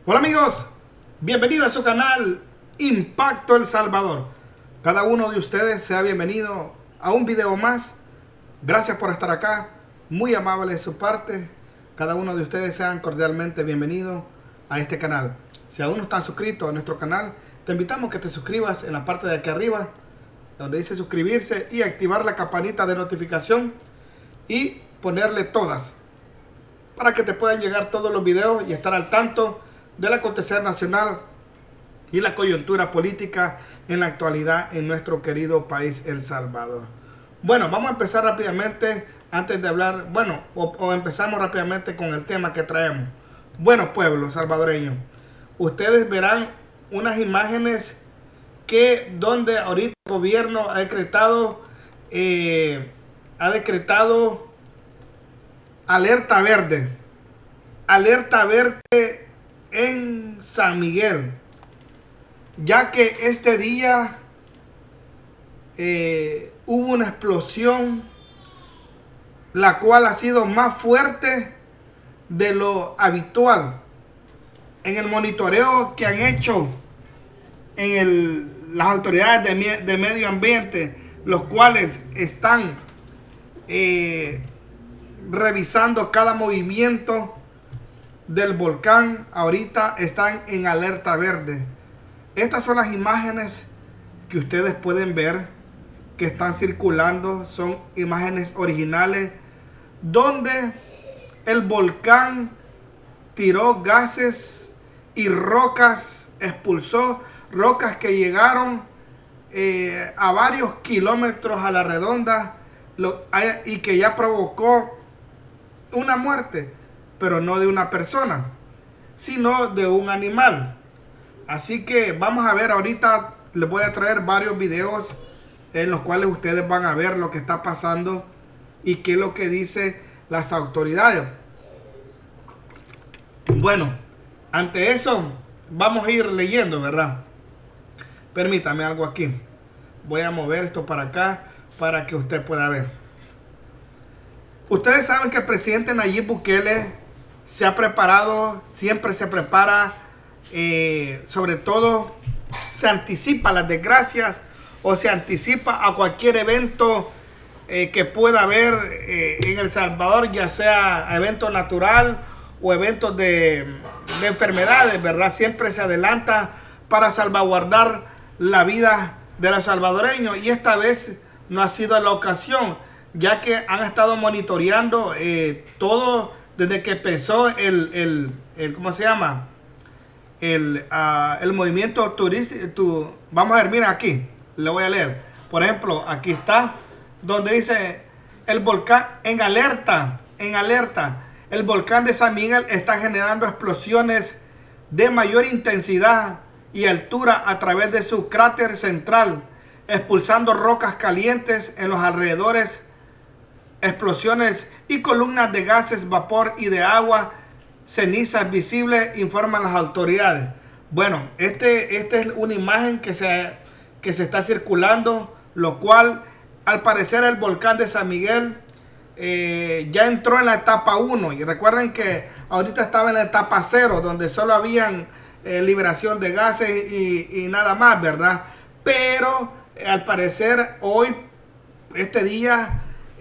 Hola amigos, bienvenidos a su canal Impacto El Salvador. Cada uno de ustedes sea bienvenido a un video más. Gracias por estar acá, muy amable de su parte. Cada uno de ustedes sean cordialmente bienvenidos a este canal. Si aún no están suscritos a nuestro canal, te invitamos a que te suscribas en la parte de aquí arriba, donde dice suscribirse, y activar la campanita de notificación y ponerle todas, para que te puedan llegar todos los videos y estar al tanto del acontecer nacional y la coyuntura política en la actualidad en nuestro querido país El Salvador. Bueno, vamos a empezar rápidamente antes de hablar, o empezamos rápidamente con el tema que traemos. Bueno, pueblo salvadoreño, ustedes verán unas imágenes donde ahorita el gobierno ha decretado alerta verde en San Miguel, ya que este día hubo una explosión, la cual ha sido más fuerte de lo habitual. En el monitoreo que han hecho las autoridades de medio ambiente, los cuales están revisando cada movimiento del volcán, ahorita están en alerta verde. Estas son las imágenes que ustedes pueden ver que están circulando, son imágenes originales donde el volcán tiró gases y rocas, expulsó rocas que llegaron a varios kilómetros a la redonda, y que ya provocó una muerte, pero no de una persona, sino de un animal. Así que vamos a ver, ahorita les voy a traer varios videos en los cuales ustedes van a ver lo que está pasando y qué es lo que dicen las autoridades. Bueno, ante eso vamos a ir leyendo, ¿verdad? Permítame algo aquí. Voy a mover esto para acá para que usted pueda ver. Ustedes saben que el presidente Nayib Bukele se ha preparado, siempre se prepara, sobre todo se anticipa a las desgracias o se anticipa a cualquier evento que pueda haber en El Salvador, ya sea evento natural o eventos de enfermedades, ¿verdad? Siempre se adelanta para salvaguardar la vida de los salvadoreños, y esta vez no ha sido la ocasión, ya que han estado monitoreando todo desde que empezó ¿cómo se llama? El movimiento turístico. Vamos a ver, miren aquí, le voy a leer. Por ejemplo, aquí está, donde dice el volcán en alerta. El volcán de San Miguel está generando explosiones de mayor intensidad y altura a través de su cráter central, expulsando rocas calientes en los alrededores, explosiones y columnas de gases, vapor y de agua, cenizas visibles, informan las autoridades. Bueno, esta es una imagen que se está circulando, lo cual al parecer el volcán de San Miguel ya entró en la etapa 1, y recuerden que ahorita estaba en la etapa 0, donde solo habían liberación de gases y nada más, ¿verdad? Pero al parecer hoy, este día,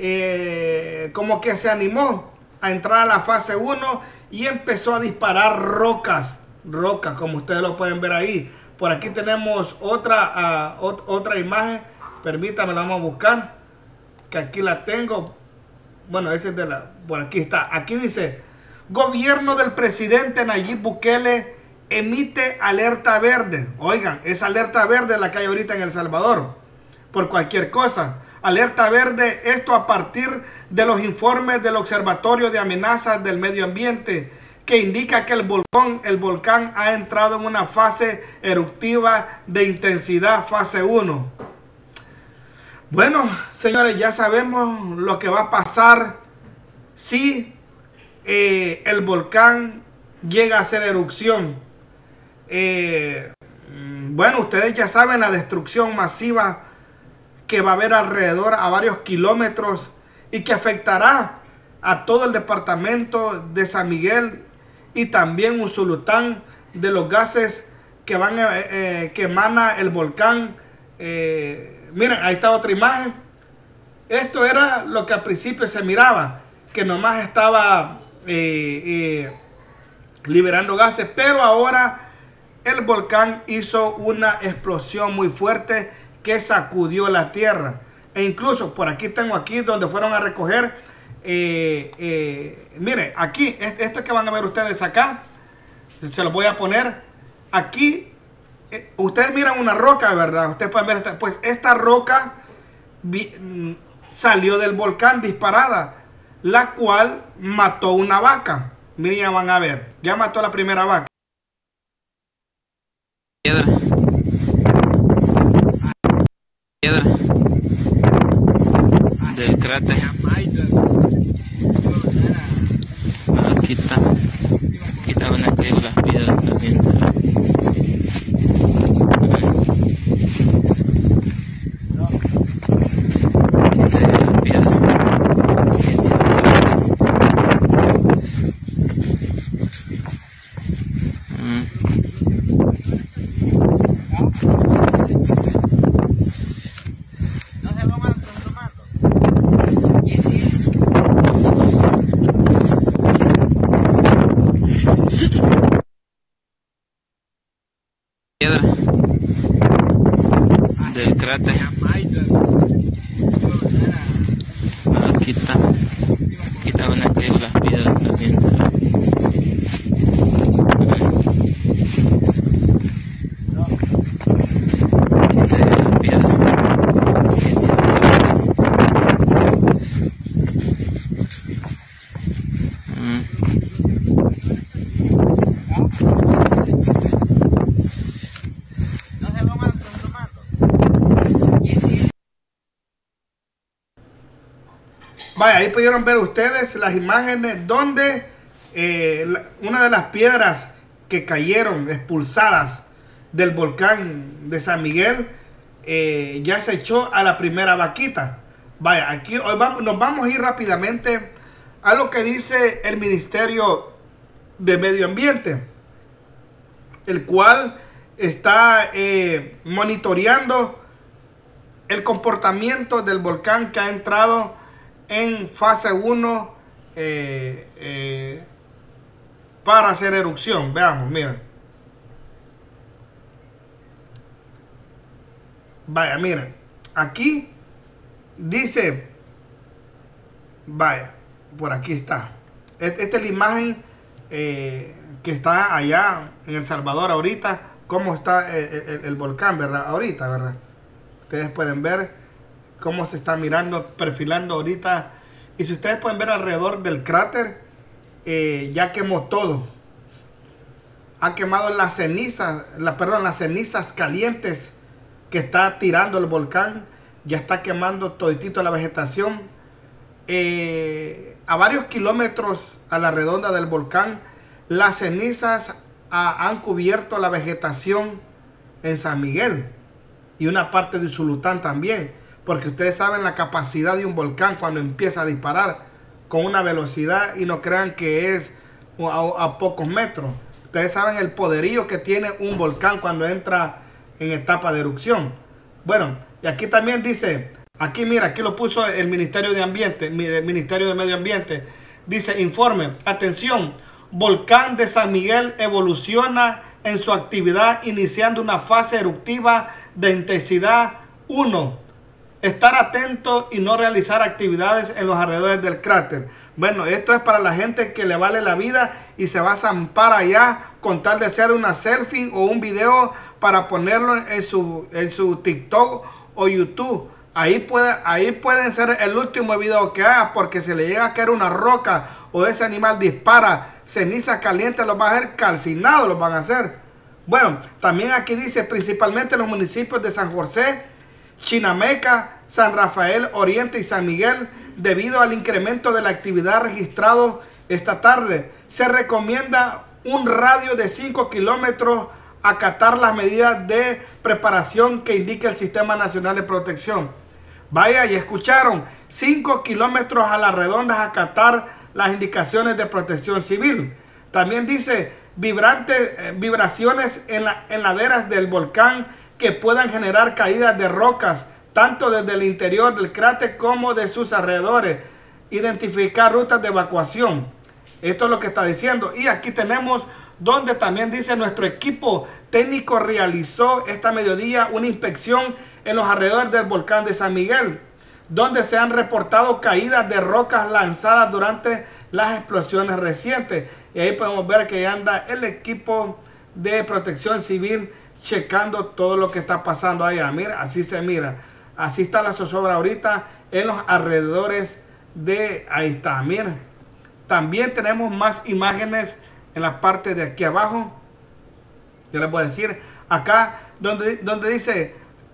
como que se animó a entrar a la fase 1 y empezó a disparar rocas, como ustedes lo pueden ver ahí. Por aquí tenemos otra imagen, permítame, la vamos a buscar, que aquí la tengo. Bueno, esa es por aquí está. Aquí dice: gobierno del presidente Nayib Bukele emite alerta verde. Oigan, es alerta verde la que hay ahorita en El Salvador, por cualquier cosa. Alerta verde, esto a partir de los informes del Observatorio de Amenazas del Medio Ambiente, que indica que el volcán ha entrado en una fase eruptiva de intensidad fase 1. Bueno, señores, ya sabemos lo que va a pasar si el volcán llega a hacer erupción. Bueno, ustedes ya saben la destrucción masiva que va a haber alrededor a varios kilómetros y que afectará a todo el departamento de San Miguel y también Usulután, de los gases que van que emana el volcán. Miren, ahí está otra imagen. Esto era lo que al principio se miraba, que nomás estaba liberando gases, pero ahora el volcán hizo una explosión muy fuerte que sacudió la tierra. E incluso por aquí tengo aquí donde fueron a recoger. Miren, aquí, esto que van a ver ustedes acá, se lo voy a poner aquí. Ustedes miran una roca, ¿verdad? Ustedes pueden ver, pues esta roca salió del volcán disparada, la cual mató una vaca. Miren, ya van a ver, ya mató la primera vaca. Piedra del cráter. Aquí está una que las piedras también. Piedra del cráter. Aquí está una que las piedras también. Vaya, ahí pudieron ver ustedes las imágenes donde una de las piedras que cayeron expulsadas del volcán de San Miguel ya se echó a la primera vaquita. Vaya, aquí hoy nos vamos a ir rápidamente a lo que dice el Ministerio de Medio Ambiente, el cual está monitoreando el comportamiento del volcán que ha entrado en fase 1 para hacer erupción. Veamos, miren. Vaya, miren. Aquí dice, vaya, por aquí está. Esta es la imagen que está allá en El Salvador ahorita. Cómo está el volcán, ¿verdad? Ahorita, ¿verdad? Ustedes pueden ver cómo se está mirando, perfilando ahorita. Y si ustedes pueden ver alrededor del cráter, ya quemó todo. Ha quemado las cenizas, las cenizas calientes que está tirando el volcán. Ya está quemando toditito la vegetación. A varios kilómetros a la redonda del volcán, las cenizas han cubierto la vegetación en San Miguel y una parte de Usulután también. Porque ustedes saben la capacidad de un volcán cuando empieza a disparar con una velocidad, y no crean que es a pocos metros. Ustedes saben el poderío que tiene un volcán cuando entra en etapa de erupción. Bueno, y aquí también dice, aquí mira, aquí lo puso el Ministerio de Ambiente, el Ministerio de Medio Ambiente. Dice, informe, atención, volcán de San Miguel evoluciona en su actividad iniciando una fase eruptiva de intensidad 1. Estar atento y no realizar actividades en los alrededores del cráter. Bueno, esto es para la gente que le vale la vida y se va a zampar allá con tal de hacer una selfie o un video para ponerlo en su TikTok o YouTube. Ahí pueden ser el último video que haga, porque si le llega a caer una roca o ese animal dispara cenizas calientes, los va a hacer calcinados, los van a hacer. Bueno, también aquí dice, principalmente los municipios de San José, Chinameca, San Rafael Oriente y San Miguel, debido al incremento de la actividad registrado esta tarde, se recomienda un radio de 5 kilómetros, acatar las medidas de preparación que indica el Sistema Nacional de Protección. Vaya, y escucharon, 5 kilómetros a las redondas, acatar las indicaciones de protección civil. También dice, vibraciones en laderas del volcán que puedan generar caídas de rocas, tanto desde el interior del cráter como de sus alrededores. Identificar rutas de evacuación. Esto es lo que está diciendo. Y aquí tenemos donde también dice: nuestro equipo técnico realizó esta mediodía una inspección en los alrededores del volcán de San Miguel, donde se han reportado caídas de rocas lanzadas durante las explosiones recientes. Y ahí podemos ver que anda el equipo de protección civil checando todo lo que está pasando allá. Mira, así se mira. Así está la zozobra ahorita en los alrededores de... Ahí está, miren. También tenemos más imágenes en la parte de aquí abajo. Yo les voy a decir acá donde dice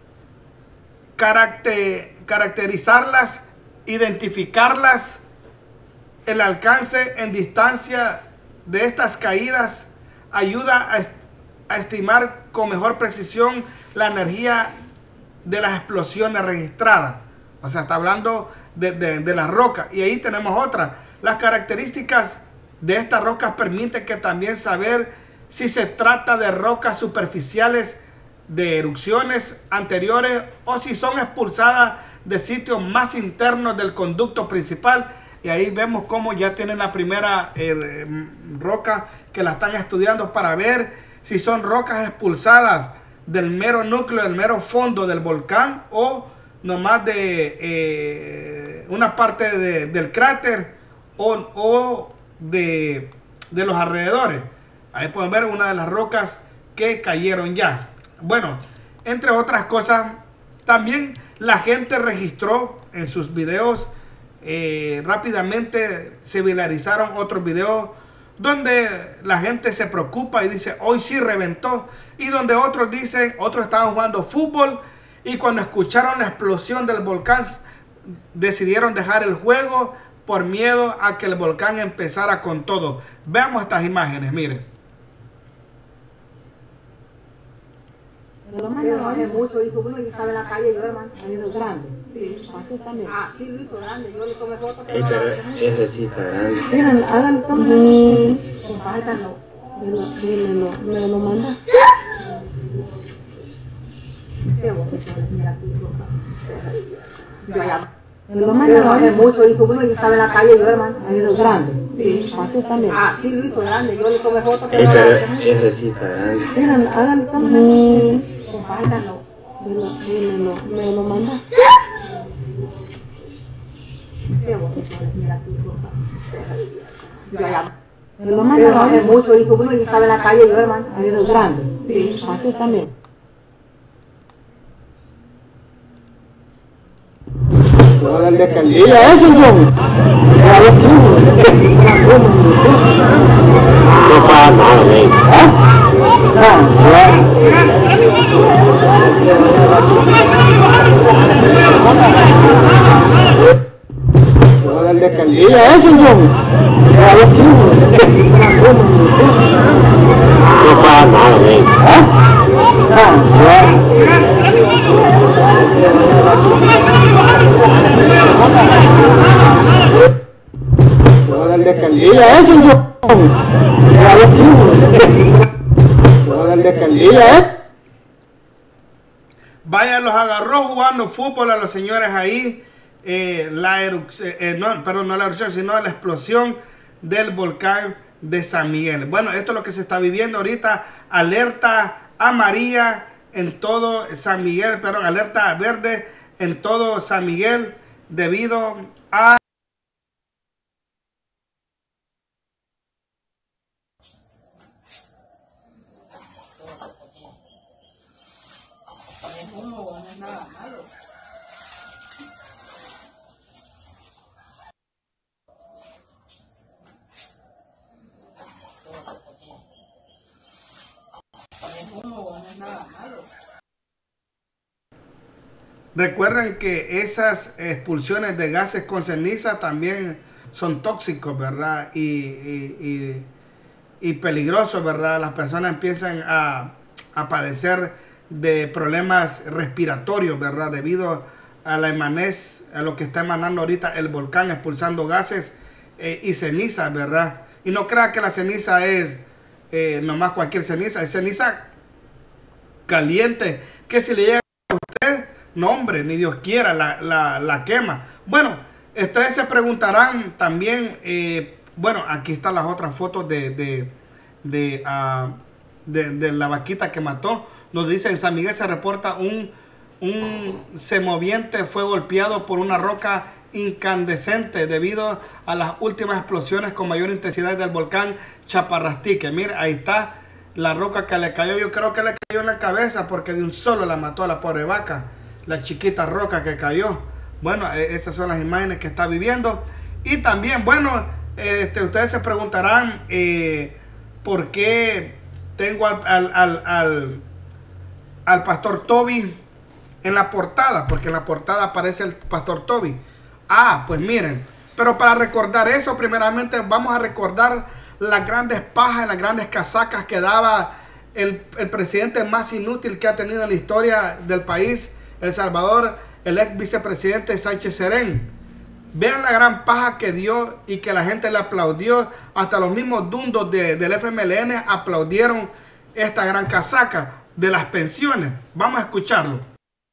caracterizarlas, identificarlas, el alcance en distancia de estas caídas ayuda a estimar con mejor precisión la energía de las explosiones registradas. O sea, está hablando de las rocas. Y ahí tenemos otra. Las características de estas rocas permiten que también saber si se trata de rocas superficiales de erupciones anteriores o si son expulsadas de sitios más internos del conducto principal. Y ahí vemos cómo ya tienen la primera roca que la están estudiando para ver si son rocas expulsadas del mero núcleo, del mero fondo del volcán, o nomás de una parte del cráter o de los alrededores. Ahí pueden ver una de las rocas que cayeron ya. Bueno, entre otras cosas, también la gente registró en sus videos, rápidamente se viralizaron otros videos donde la gente se preocupa y dice: hoy sí reventó. Y donde otros dicen, otros estaban jugando fútbol y cuando escucharon la explosión del volcán decidieron dejar el juego por miedo a que el volcán empezara con todo. Veamos estas imágenes, miren. Yo bajé mucho, hizo uno y estaba en la calle, yo, hermano. ¿Ha ido grande? Sí. ¿Cuánto también? Ah, sí, lo hizo grande. Yo le tomé foto. Ese sí está grande. Miren, hagan como... Compartan, me lo manda. Qué bonito, mira aquí. Yo allá. Yo bajé mucho, hizo uno y estaba en la calle, yo, hermano. ¿Ha ido grande? Sí. ¿Cuánto también? Ah, sí, lo hizo grande. Yo le tomé foto. Ese sí está grande. Miren, hagan como... Compártanlo. Me lo manda. Qué bonito, mira aquí. Yo allá. Yo bajé mucho, hizo uno y estaba en la calle, yo, hermano. ¿Ha ido grande? Sí. ¿Cuánto también? Toda la alcaldía, eso yo. No pasa nada, güey. Toda la alcaldía, eso yo. No pasa nada, güey. Toda la alcaldía, eso yo. Toda la alcaldía, Vaya, los agarró jugando fútbol a los señores ahí. La erupción, no la erupción, sino la explosión del volcán de San Miguel. Bueno, esto es lo que se está viviendo ahorita. Alerta amarilla en todo San Miguel, perdón, alerta verde en todo San Miguel debido a... Recuerden que esas expulsiones de gases con ceniza también son tóxicos, ¿verdad? Y peligrosos, ¿verdad? Las personas empiezan a padecer de problemas respiratorios, ¿verdad? Debido a la emanez, a lo que está emanando ahorita el volcán, expulsando gases y cenizas, ¿verdad? Y no crea que la ceniza es nomás cualquier ceniza, es ceniza caliente, que si le llega a usted, no hombre, ni Dios quiera, la quema. Bueno, ustedes se preguntarán también, bueno, aquí están las otras fotos de la vaquita que mató. Nos dice, en San Miguel se reporta un semoviente fue golpeado por una roca incandescente debido a las últimas explosiones con mayor intensidad del volcán Chaparrastique. Mira, ahí está la roca que le cayó. Yo creo que le cayó en la cabeza porque de un solo la mató a la pobre vaca, la chiquita roca que cayó. Bueno, esas son las imágenes que está viviendo. Y también, bueno, ustedes se preguntarán por qué tengo al pastor Toby en la portada, porque en la portada aparece el pastor Toby. Ah, pues miren, pero para recordar eso, primeramente vamos a recordar las grandes pajas, las grandes casacas que daba el presidente más inútil que ha tenido en la historia del país, El Salvador, el ex vicepresidente Sánchez Serén. Vean la gran paja que dio y que la gente le aplaudió. Hasta los mismos dundos del FMLN aplaudieron esta gran casaca de las pensiones. Vamos a escucharlo.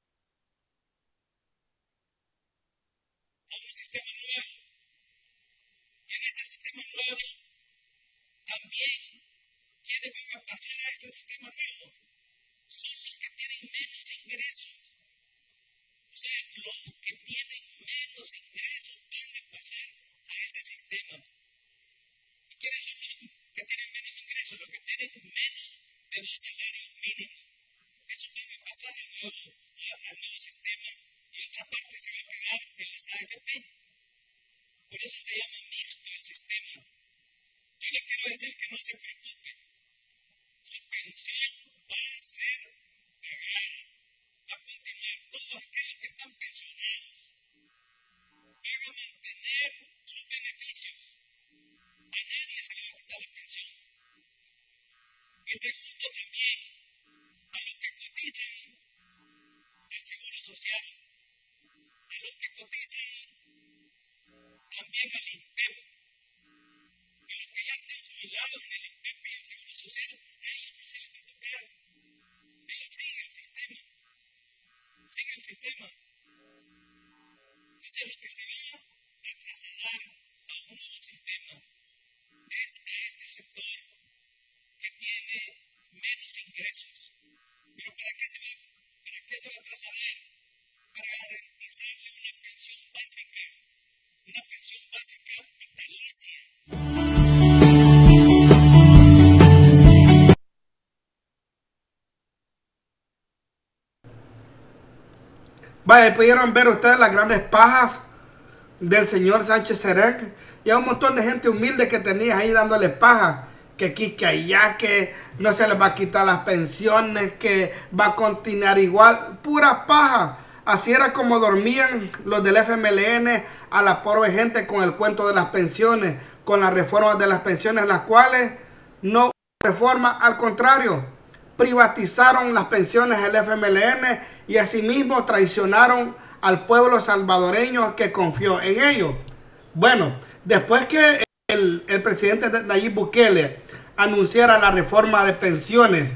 Vaya, pudieron ver ustedes las grandes pajas del señor Sánchez Serén y a un montón de gente humilde que tenía ahí dándole paja, que aquí, que allá, que no se les va a quitar las pensiones, que va a continuar igual, pura paja. Así era como dormían los del FMLN a la pobre gente con el cuento de las pensiones, con las reformas de las pensiones, las cuales no hubo reforma, al contrario, privatizaron las pensiones del FMLN y asimismo traicionaron al pueblo salvadoreño que confió en ellos. Bueno, después que el presidente Nayib Bukele anunciara la reforma de pensiones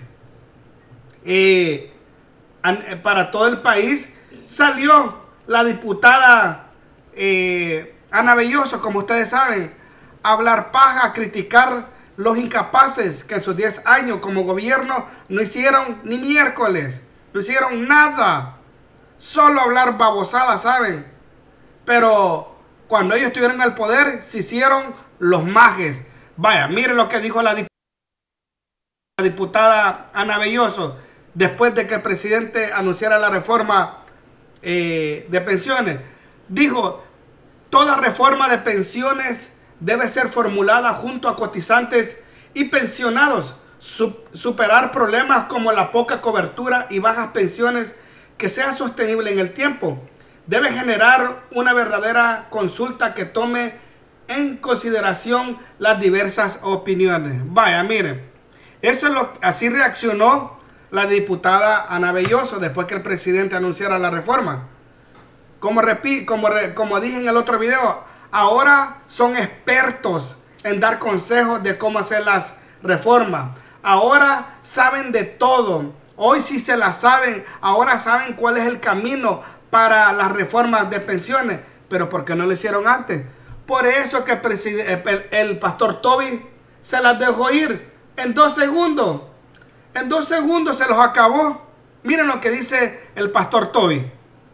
para todo el país, salió la diputada Ana Belloso, como ustedes saben, a hablar paja, a criticar los incapaces que en sus 10 años como gobierno no hicieron ni miércoles, no hicieron nada, solo hablar babosadas, ¿saben? Pero cuando ellos estuvieron en el poder, se hicieron los majes. Vaya, miren lo que dijo la diputada Ana Belloso después de que el presidente anunciara la reforma de pensiones. Dijo, toda reforma de pensiones debe ser formulada junto a cotizantes y pensionados, superar problemas como la poca cobertura y bajas pensiones, que sea sostenible en el tiempo. Debe generar una verdadera consulta que tome en consideración las diversas opiniones. Vaya, miren, eso es así reaccionó la diputada Ana Belloso después que el presidente anunciara la reforma. Como dije en el otro video, ahora son expertos en dar consejos de cómo hacer las reforma. Ahora saben de todo. Hoy sí se la saben. Ahora saben cuál es el camino para las reformas de pensiones. Pero ¿por qué no lo hicieron antes? Por eso que el pastor Toby se las dejó ir en 2 segundos. En 2 segundos se los acabó. Miren lo que dice el pastor Toby.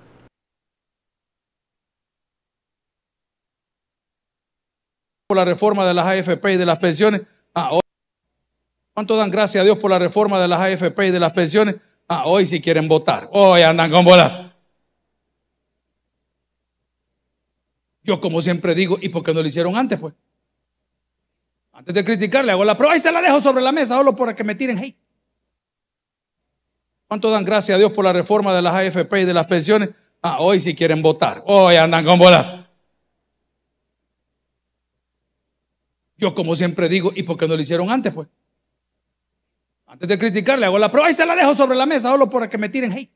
Por la reforma de las AFP y de las pensiones. Hoy. ¿Cuánto dan gracias a Dios por la reforma de las AFP y de las pensiones? Hoy si quieren votar. Hoy andan con bola. Yo como siempre digo, ¿y por qué no lo hicieron antes pues? Antes de criticarle hago la prueba y se la dejo sobre la mesa solo para que me tiren hate. ¿Cuánto dan gracias a Dios por la reforma de las AFP y de las pensiones? Hoy si quieren votar. Hoy andan con bola. Yo como siempre digo, ¿y por qué no lo hicieron antes pues? Antes de criticarle hago la prueba y se la dejo sobre la mesa solo para que me tiren hate.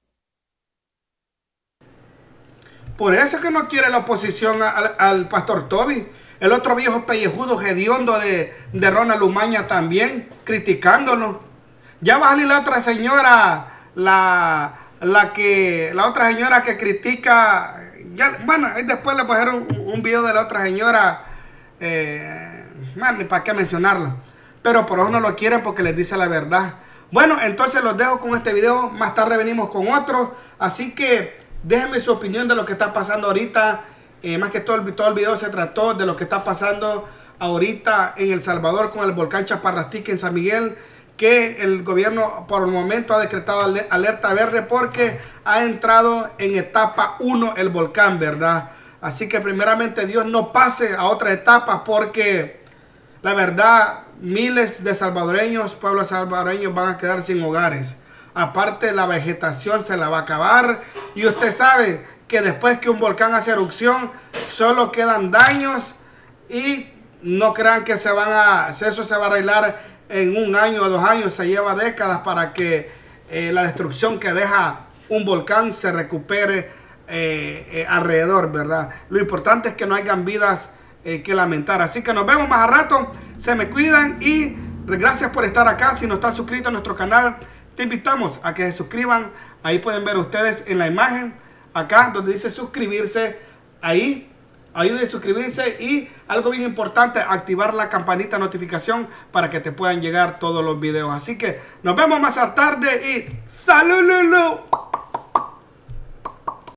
Por eso es que no quiere la oposición al pastor Toby. El otro viejo pellejudo hediondo de Ronald Umaña también, criticándolo. Ya va a salir la otra señora, la otra señora que critica. Ya, bueno, después les voy a hacer un video de la otra señora. ¿Para qué mencionarla? Pero por eso no lo quieren porque les dice la verdad. Bueno, entonces los dejo con este video. Más tarde venimos con otro. Así que déjenme su opinión de lo que está pasando ahorita. Más que todo el video se trató de lo que está pasando ahorita en El Salvador con el volcán Chaparrastique en San Miguel, que el gobierno por el momento ha decretado alerta verde porque ha entrado en etapa 1 el volcán, ¿verdad? Así que primeramente Dios no pase a otra etapa porque la verdad miles de salvadoreños, pueblos salvadoreños van a quedar sin hogares. Aparte la vegetación se la va a acabar y usted sabe que después que un volcán hace erupción solo quedan daños y no crean que eso se va a arreglar en 1 año o 2 años, se lleva décadas para que la destrucción que deja un volcán se recupere alrededor, ¿verdad? Lo importante es que no hayan vidas que lamentar. Así que nos vemos más a rato, se me cuidan y gracias por estar acá. Si no están suscritos a nuestro canal, te invitamos a que se suscriban. Ahí pueden ver ustedes en la imagen, acá donde dice suscribirse, ahí de suscribirse y algo bien importante, activar la campanita de notificación para que te puedan llegar todos los videos. Así que nos vemos más tarde y ¡salud!